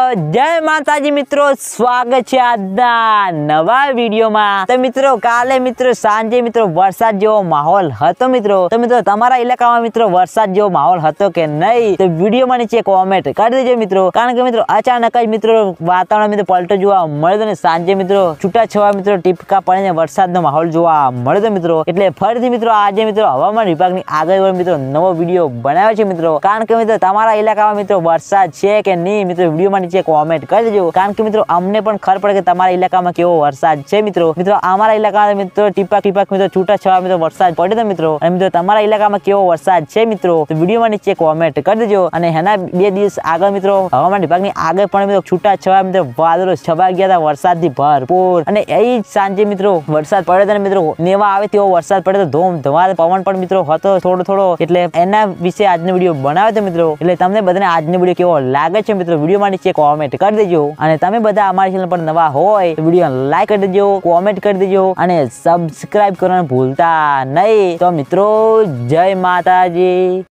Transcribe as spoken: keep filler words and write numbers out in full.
જય માતાજી મિત્રો, સ્વાગત છે આજના નવા વિડીયોમાં। તો મિત્રો કાલે મિત્રો સાંજે મિત્રો વરસાદ જેવો માહોલ હતો મિત્રો। તો મિત્રો તમારા ઇલાકામાં મિત્રો વરસાદ જેવો માહોલ હતો કે નહીં, તો વિડીયોમાં નીચે કોમેન્ટ કરી દેજો મિત્રો। કારણ કે મિત્રો અચાનક જ મિત્રો વાતાવરણ મિત્રો પલટો જોવા મળ્યો અને સાંજે મિત્રો છૂટાછવાયા મિત્રો ટીપકા પડીને વરસાદનો માહોલ જોવા મળ્યો મિત્રો। એટલે ફરીથી મિત્રો આજે મિત્રો હવામાન વિભાગની આગાહી મિત્રો નવો વિડીયો બનાવ્યો છે મિત્રો। કારણ કે મિત્રો તમારા ઇલાકામાં મિત્રો વરસાદ છે કે નહીં મિત્રો વિડીયોમાં નીચે કોમેન્ટ કરી દેજો। કારણ કે મિત્રો અમને પણ ખબર પડે કે તમારા ઇલાકામાં કેવો વરસાદ છે મિત્રો। મિત્રો અમારા ઇલાકામાં મિત્રો ટીપાક ટીપાક મિત્રો છૂટાછવાયા મિત્રો વરસાદ પડ્યો મિત્રો। અને મિત્રો તમારા ઇલાકામાં કેવો વરસાદ છે મિત્રો તો વિડીયોમાં નીચે કોમેન્ટ કરી દેજો। અને એના બે દિવસ આગળ મિત્રો હવામાન વિભાગની આગળ પણ મિત્રો છૂટાછવાયા મિત્રો વાદળો છવાઈ ગયા હતા વરસાદથી ભરપૂર। અને એ સાંજે મિત્રો વરસાદ પડ્યો હતો મિત્રો નેવા આવે તેવો વરસાદ પડ્યો તો ધૂમ ધમાલ પવન પણ મિત્રો હતો થોડો થોડો। એટલે એના વિશે આજનો વિડીયો બનાવ્યો હતો મિત્રો। એટલે તમને બધાને આજનો વિડીયો કેવો લાગે છે મિત્રો વિડીયોમાં નીચે કોમેન્ટ કરી દેજો। અને તમે બધા અમારી ચેનલ પર નવા હોય તો વિડીયો લાઈક કરી દેજો, કોમેન્ટ કરી દેજો અને સબસ્ક્રાઇબ કરવાનું ભૂલતા નહીં। તો મિત્રો જય માતાજી।